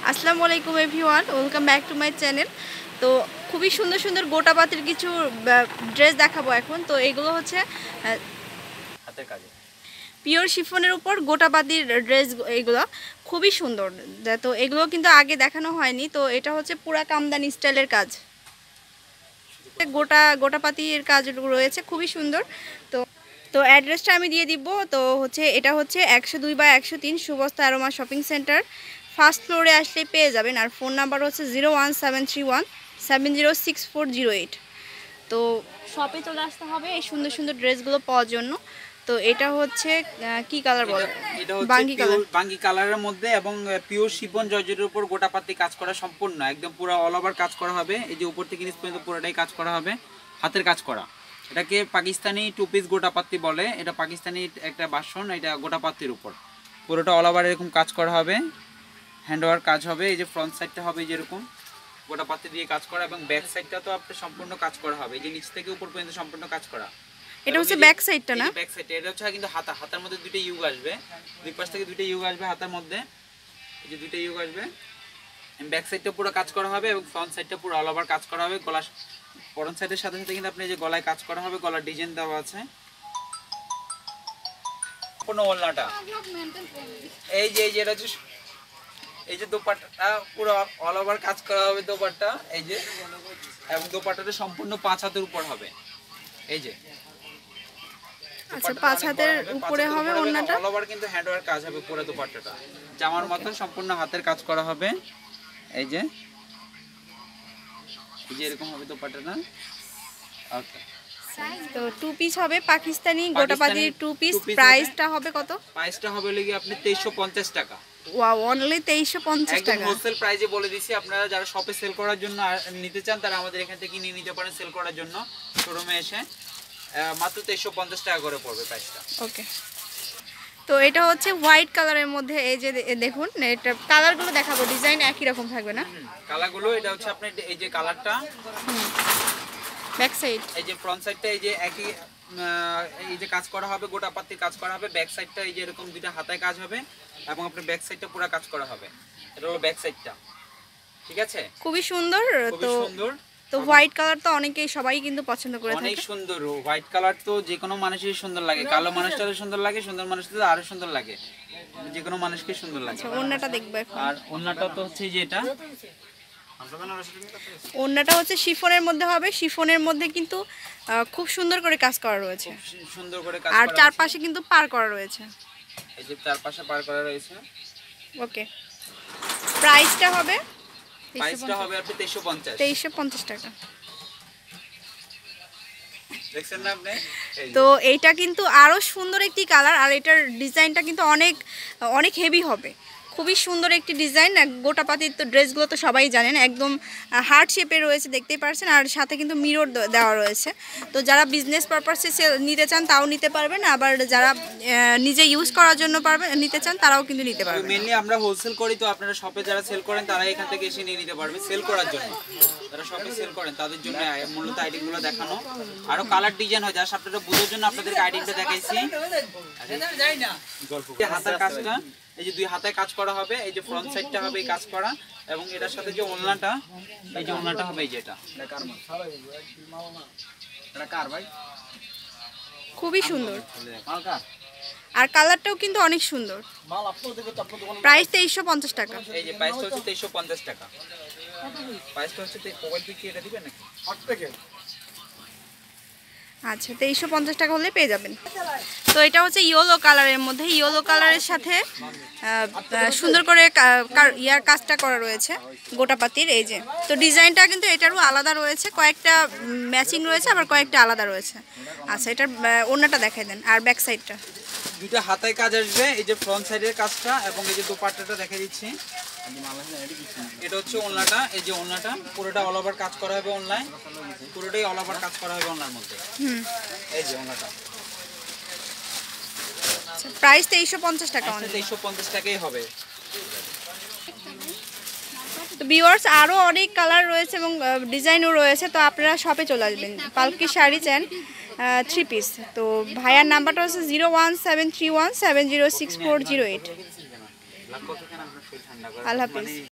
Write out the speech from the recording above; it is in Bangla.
আসসালামু আলাইকুম everyone, welcome back to my channel. তো খুবই সুন্দর সুন্দর গোটাপাতির কিছু ড্রেস দেখাবো এখন। তো এগুলো হচ্ছে হাতের কাজে পিওর শিফনের উপর গোটাপাতির ড্রেস, এগুলো খুবই সুন্দর। তো এগুলো কিন্তু আগে দেখানো হয়নি। তো এটা হচ্ছে পুরা কামদানি স্টাইলের কাজ, গোটাপাতির কাজ রয়েছে, খুবই সুন্দর। তো তো অ্যাড্রেসটা আমি দিয়ে দিব। তো হচ্ছে এটা হচ্ছে 102/103 সুবস্তা অ্যারোমা শপিং সেন্টার, ফার্স্ট ফ্লোরে আসলে পেয়ে যাবেন। আর ফোন নাম্বার হচ্ছে 01731706408। তো শপে চলে আসতে হবে এই সুন্দর সুন্দর ড্রেসগুলো পাওয়ার জন্য। তো এটা হচ্ছে কি কালার বলে, এটা হচ্ছে বাঙ্গি কালার, বাঙ্গি কালারের মধ্যে এবং পিওর শিফন জর্জেটের উপর গোটাপাতি কাজ করা, সম্পূর্ণ একদম পুরো অল ওভার কাজ করা হবে। এই যে উপর থেকে নিচ পর্যন্ত পুরোটাই কাজ করা হবে, হাতের কাজ করা। এটাকে পাকিস্তানি টু পিস গোটাপাতি বলে। এটা পাকিস্তানি একটা বাসন, এটা গোটাপাতির উপর পুরোটা অল ওভার এরকম কাজ করা হবে, হ্যান্ড ওয়ার্ক কাজ হবে। এই যে ফ্রন্ট সাইডটা হবে যেরকম গোটাপাতি দিয়ে কাজ করা, এবং ব্যাক সাইডটা তো আপনার সম্পূর্ণ কাজ করা হবে। এই যে নিচ থেকে উপর পর্যন্ত সম্পূর্ণ কাজ করা। এটা হচ্ছে ব্যাক সাইডটা না? ব্যাক সাইড এটা হচ্ছে কিন্তু হাতার মধ্যে দুটো ইউগ আসবে, দুই পাশ থেকে দুটো ইউগ আসবে হাতার মধ্যে। এই যে দুটো ইউগ আসবে। ব্যাক সাইডটা পুরো কাজ করা হবে এবং ফ্রন্ট সাইডটা পুরো অল ওভার কাজ করা হবে। গলা ফ্রন্ট সাইডের সাথে সাথে কিন্তু আপনি এই যে গলায় কাজ করা হবে, গলার ডিজাইন দেওয়া আছে। কোনো ওলনাটা এই যে এটা হচ্ছে, এই যে দোপাট্টাটা পুরো অল ওভার কাজ করা হবে দোপাট্টা। এই যে এবং দোপাট্টাটা সম্পূর্ণ 5 হাতের উপর হবে। এই যে আচ্ছা, 5 হাতের উপরে হবে ওন্নাটা। অল ওভার কিন্তু হ্যান্ড ওয়ার্ক কাজ হবে পুরো দোপাট্টাটা, জামার মতো সম্পূর্ণ হাতের কাজ করা হবে। এই যে এরকম হবে দোপাট্টাটা। ওকে, তো টু পিস হবে পাকিস্তানি গোটাপাতির টু পিস। প্রাইসটা হবে কত? প্রাইসটা হবে লাগি আপনি 2350 টাকা। ওয়াও, অনলি 2350 একদম টাকা। হোলসেল প্রাইসে বলে দিছি। আপনারা যারা শপে সেল করার জন্য নিতে চান তারা আমাদের এখান থেকে নিয়ে নিতে পারেন সেল করার জন্য। শোরুমে এসে মাত্র 2350 টাকা করে পড়বে প্রাইসটা। ওকে, তো এটা হচ্ছে হোয়াইট কালারের মধ্যে। এই যে দেখুন, এটা কালারগুলো দেখাবো, ডিজাইন একই রকম থাকবে না? কালারগুলো এটা হচ্ছে আপনি এই যে কালারটা, ব্যাক সাইড, এই যে ফ্রন্ট সাইডটা এই যে একই এই যে কাজ করা হবে, গোটাপাতির কাজ করা হবে। ব্যাক সাইডটা এই যে এরকম দুইটা হাতায় কাজ হবে এবং আপনার ব্যাক সাইডটা পুরো কাজ করা হবে। এটা হলো ব্যাক সাইডটা, ঠিক আছে? খুবই সুন্দর। খুবই সুন্দর। তো হোয়াইট কালার তো অনেকেই সবাই কিন্তু পছন্দ করে থাকে। অনেক সুন্দর হোয়াইট কালার, তো যে কোনো মানুষেরই সুন্দর লাগে। কালো মানুষটারও সুন্দর লাগে, সুন্দর মানুষটারও আরো সুন্দর লাগে, যে কোনো মানুষকে সুন্দর লাগে। আচ্ছা, ওন্নাটা দেখবো এখন। আর ওন্নাটা তো হচ্ছে যে এটা ওন্নাটা হচ্ছে শিফনের মধ্যে হবে। শিফনের মধ্যে কিন্তু খুব সুন্দর করে কাজ করা রয়েছে, সুন্দর করে কাজ আর করা চারপাশে কিন্তু পার করা রয়েছে। এই যে চারপাশে পার করা রয়েছে। ওকে, প্রাইসটা হবে প্রাইসটা হবে আপনি 2350 2350 টাকা। দেখছেন না আপনি? তো এইটা কিন্তু আরো সুন্দর একটি কালার, আর এটার ডিজাইনটা কিন্তু অনেক অনেক হেভি হবে। খুবই সুন্দর একটি ডিজাইন। গোটাপাতির তো ড্রেসগুলো তো সবাই জানেন, একদম হার্ট শেপে রয়েছে, দেখতেই পারছেন। আর সাথে কিন্তু মিরর দেওয়া রয়েছে। তো যারা বিজনেস পারপাসে নিতে চান তাও নিতে পারবেন, আবার যারা নিজে ইউজ করার জন্য নিতে চান তারাও কিন্তু নিতে পারবেন। মেইনলি আমরা হোলসেল করি, তো আপনারা শপে যারা সেল করেন তারা এখান থেকে এসে নিয়ে নিতে পারবে সেল করার জন্য। যারা শপে সেল করেন তাদের জন্য মূলত আইটেমগুলো দেখানো। আরো কালার ডিজাইন হয়, যারা আপনারা বোঝার জন্য আপনাদেরকে আইটেমটা দেখাইছি। হাতের কাজটা এই যে দুই হাতায় কাজ করা হবে, এই যে ফ্রন্ট সাইডটা হবে এই কাজ করা, এবং এটার সাথে যে ওড়নাটা, এই যে ওড়নাটা হবে এই যেটা খুবই সুন্দর, আর কালারটাও কিন্তু অনেক সুন্দর। প্রাইস 2350 টাকা। এই যে প্রাইসটা হচ্ছে 2350 টাকা। প্রাইসটা হচ্ছে মোবাইল থেকে এটা দিবেন নাকি? আচ্ছা, 2350 টাকা হলে পেয়ে যাবেন। তো এটা হচ্ছে ইয়েলো কালারের মধ্যে, ইয়েলো কালারের সাথে সুন্দর করে ইয়ার কাজটা করা রয়েছে গোটাপাতির। এই যে, তো ডিজাইনটা কিন্তু এটারও আলাদা রয়েছে, কয়েকটা ম্যাচিং রয়েছে, আবার কয়েকটা আলাদা রয়েছে। আচ্ছা, এটার ওড়নাটা দেখাই দেন, আর ব্যাক সাইডটা। দুইটা হাতায় কাজ আসবে, এই যে ফ্রন্ট সাইডের কাজটা এবং এই যে দোপাট্টাটা দেখাই দিচ্ছি। এটা হচ্ছে ওড়নাটা, এই যে ওড়নাটা পুরোটা অল ওভার কাজ করা হবে অনলাইন, পুরোটাই অল ওভার কাজ করা হবে ওড়নার মধ্যে। এই যে ওড়নাটা প্রাইস 2350 টাকা। 2350 টাকাই হবে। তো ভিউয়ার্স, আরও অনেক কালার রয়েছে এবং ডিজাইনও রয়েছে। তো আপনারা শপে চলে আসবেন। পালকি শাড়ি চান 3 পিস। তো ভাইয়ার নাম্বারটা হচ্ছে 01731706408। আল্লাহ হাফিজ।